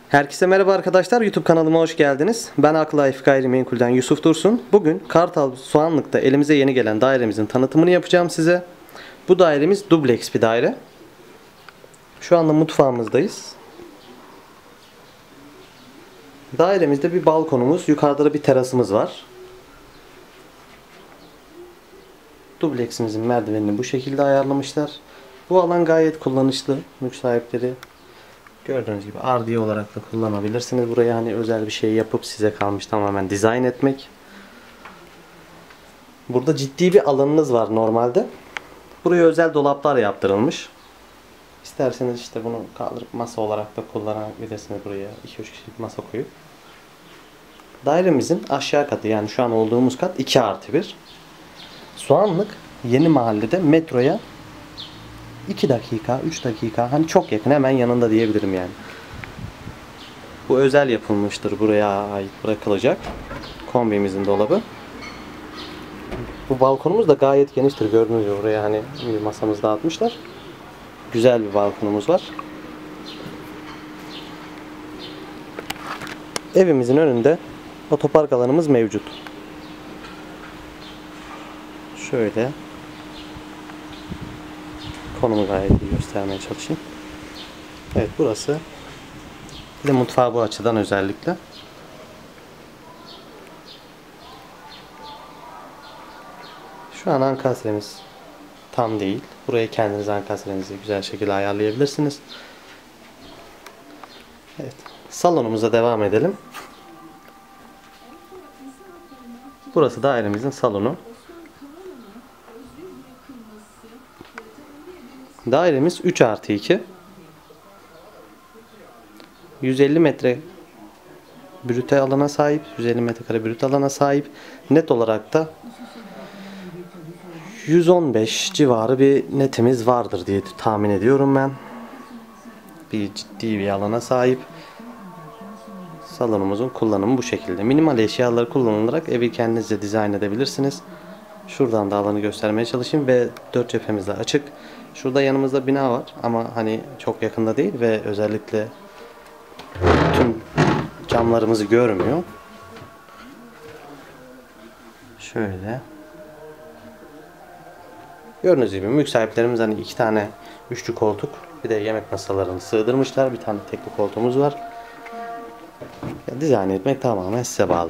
Herkese merhaba arkadaşlar. YouTube kanalıma hoş geldiniz. Ben Aklife Gayrimenkul'den Yusuf Dursun. Bugün Kartal Soğanlık'ta elimize yeni gelen dairemizin tanıtımını yapacağım size. Bu dairemiz dubleks bir daire. Şu anda mutfağımızdayız. Dairemizde bir balkonumuz, yukarıda da bir terasımız var. Dubleksimizin merdivenini bu şekilde ayarlamışlar. Bu alan gayet kullanışlı. Mülk sahipleri gördüğünüz gibi ardiye olarak da kullanabilirsiniz. Buraya hani özel bir şey yapıp size kalmış tamamen dizayn etmek. Burada ciddi bir alanınız var normalde. Buraya özel dolaplar yaptırılmış. İsterseniz işte bunu kaldırıp masa olarak da kullanabilirsiniz, buraya 2-3 kişilik masa koyup. Dairemizin aşağı katı, yani şu an olduğumuz kat 2+1. Soğanlık Yeni Mahalle'de metroya 2 dakika, 3 dakika, hani çok yakın, hemen yanında diyebilirim yani. Bu özel yapılmıştır, buraya ait bırakılacak kombimizin dolabı. Bu balkonumuz da gayet geniştir, gördüğünüz gibi buraya hani bir masamızı dağıtmışlar. Güzel bir balkonumuz var. Evimizin önünde otopark alanımız mevcut. Şöyle konumu gayet iyi göstermeye çalışayım. Evet, burası. Bir de mutfağı bu açıdan özellikle. Şu an ankastremiz tam değil. Buraya kendiniz ankastrenizi güzel şekilde ayarlayabilirsiniz. Evet. Salonumuza devam edelim. Burası dairemizin salonu. Dairemiz 3+2. 150 metre brüte alana sahip. 150 metrekare brüt alana sahip. Net olarak da 115 civarı bir netimiz vardır diye tahmin ediyorum ben. Bir ciddi bir alana sahip. Salonumuzun kullanımı bu şekilde. Minimal eşyaları kullanılarak evi kendinizce dizayn edebilirsiniz. Şuradan da alanı göstermeye çalışayım ve 4 cephemiz de açık. Şurada yanımızda bina var ama hani çok yakında değil ve özellikle tüm camlarımızı görmüyor. Şöyle. Gördüğünüz gibi mülk sahiplerimiz hani 2 tane üçlü koltuk, bir de yemek masalarını sığdırmışlar. Bir tane tekli koltuğumuz var. Dizayn etmek tamamen size bağlı.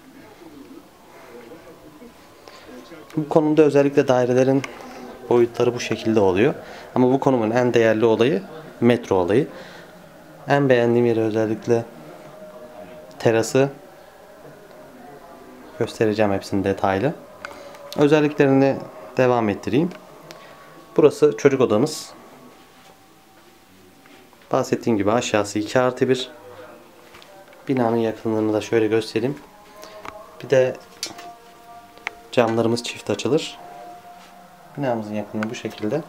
Bu konumda özellikle dairelerin boyutları bu şekilde oluyor. Ama bu konumun en değerli olayı metro olayı. En beğendiğim yeri özellikle terası. Göstereceğim hepsini detaylı. Özelliklerini devam ettireyim. Burası çocuk odamız. Bahsettiğim gibi aşağısı 2+1. Binanın yakınlığını da şöyle göstereyim. Bir de camlarımız çift açılır. Binamızın yakınlığı bu şekilde.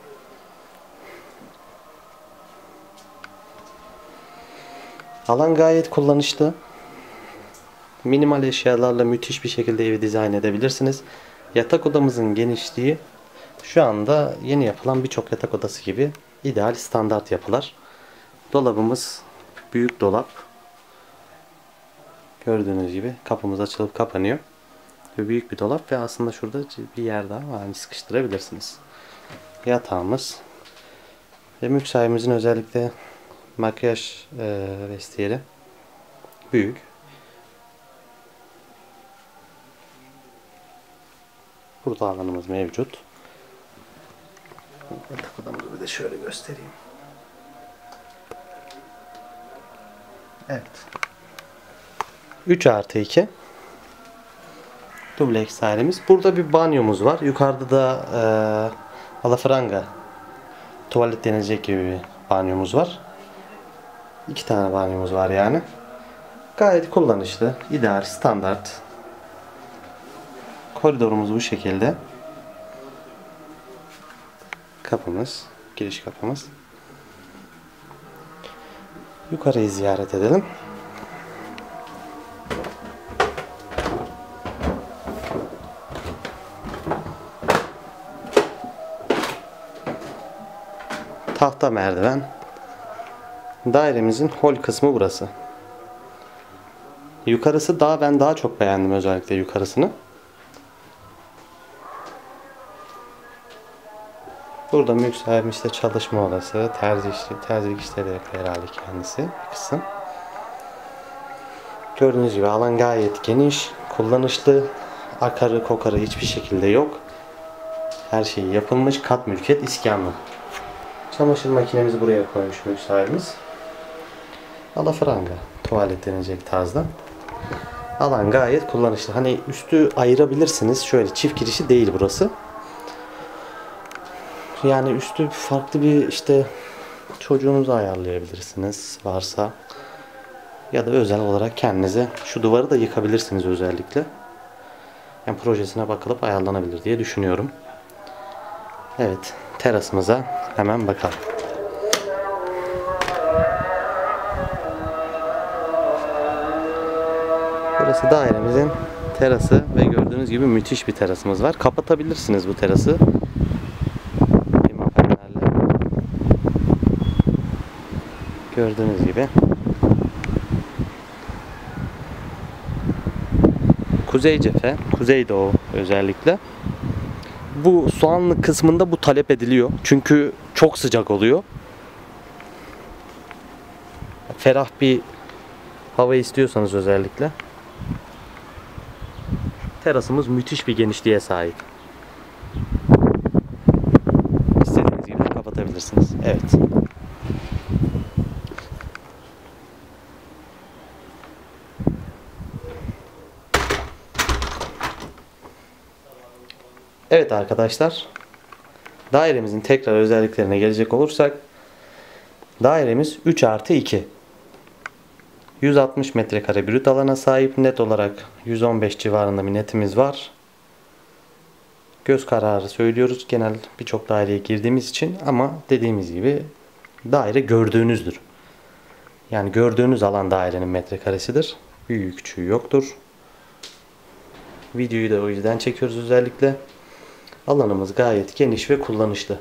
Alan gayet kullanışlı. Minimal eşyalarla müthiş bir şekilde evi dizayn edebilirsiniz. Yatak odamızın genişliği şu anda yeni yapılan birçok yatak odası gibi ideal standart yapılar. Dolabımız büyük dolap. Gördüğünüz gibi kapımız açılıp kapanıyor. Ve büyük bir dolap ve aslında şurada bir yer daha var. Hani sıkıştırabilirsiniz. Yatağımız ve mülk sahibimizin özellikle makyaj vestiyeri büyük. Burada alanımız mevcut. Yatak odamızı bir de şöyle göstereyim. Evet. 3+2 dubleks dairemiz. Burada bir banyomuz var. Yukarıda da alafranga tuvalet denilecek gibi bir banyomuz var. 2 tane banyomuz var yani. Gayet kullanışlı, ideal, standart. Koridorumuz bu şekilde. Kapımız, giriş kapımız. Yukarıyı ziyaret edelim. Tahta merdiven. dairemizin hol kısmı burası. Yukarısı ben daha çok beğendim, özellikle yukarısını. Burada mülk sahibi işte çalışma odası, terzilik işleri yapıyor herhalde kendisi bir kısım. Gördüğünüz gibi alan gayet geniş, kullanışlı, akarı kokarı hiçbir şekilde yok. Her şey yapılmış, kat mülkiyet iskanlı. Çamaşır makinemizi buraya koymuş mülk sahibimiz. Alafranga, tuvalet denilecek tarzda. Alan gayet kullanışlı. Hani üstü ayırabilirsiniz. Şöyle çift girişi değil burası. Yani üstü farklı bir işte çocuğunuzu ayarlayabilirsiniz varsa. Ya da özel olarak kendinize şu duvarı da yıkabilirsiniz özellikle. Yani projesine bakılıp ayarlanabilir diye düşünüyorum. Evet, terasımıza hemen bakalım. Burası dairemizin terası ve gördüğünüz gibi müthiş bir terasımız var. Kapatabilirsiniz bu terası. Gördüğünüz gibi. Kuzey cephe, kuzeydoğu özellikle. Bu soğanlık kısmında bu talep ediliyor. Çünkü çok sıcak oluyor. Ferah bir hava istiyorsanız özellikle. Terasımız müthiş bir genişliğe sahip. İstediğiniz gibi kapatabilirsiniz. Evet. Evet arkadaşlar. Dairemizin tekrar özelliklerine gelecek olursak. Dairemiz 3+2. 160 metrekare brüt alana sahip, net olarak 115 civarında bir netimiz var. Göz kararı söylüyoruz genel birçok daireye girdiğimiz için, ama dediğimiz gibi daire gördüğünüzdür. Yani gördüğünüz alan dairenin metrekaresidir. Büyüğü küçüğü yoktur. Videoyu da o yüzden çekiyoruz özellikle. Alanımız gayet geniş ve kullanışlı.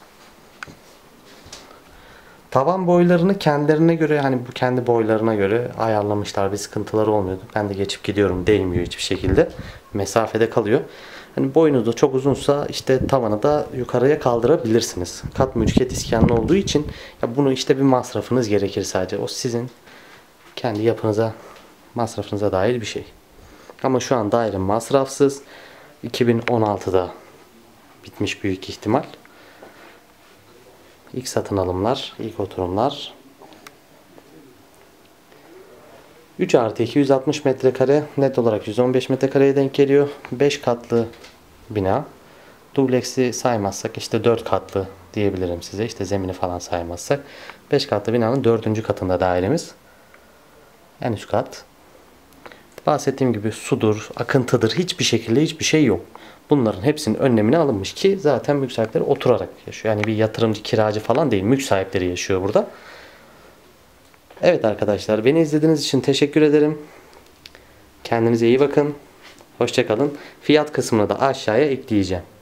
Tavan boylarını kendilerine göre, hani bu kendi boylarına göre ayarlamışlar. Bir sıkıntıları olmuyordu. Ben de geçip gidiyorum, değmiyor hiçbir şekilde. Mesafede kalıyor. Hani boyunuz da çok uzunsa işte tavanı da yukarıya kaldırabilirsiniz. Kat mülkiyet iskanlı olduğu için ya bunu işte bir masrafınız gerekir sadece. O sizin kendi yapınıza, masrafınıza dair bir şey. Ama şu an daire masrafsız. 2016'da bitmiş büyük ihtimal. İlk satın alımlar, ilk oturumlar. 3+2 160 metrekare, net olarak 115 metrekareye denk geliyor. 5 katlı bina. Dubleksi saymazsak işte 4 katlı diyebilirim size. İşte zemini falan saymazsak. 5 katlı binanın 4. katında dairemiz. En üst kat. Bahsettiğim gibi sudur, akıntıdır, hiçbir şey yok. Bunların hepsinin önlemine alınmış ki zaten mülk sahipleri oturarak yaşıyor. Yani bir yatırımcı, kiracı falan değil. Mülk sahipleri yaşıyor burada. Evet arkadaşlar, beni izlediğiniz için teşekkür ederim. Kendinize iyi bakın. Hoşça kalın. Fiyat kısmını da aşağıya ekleyeceğim.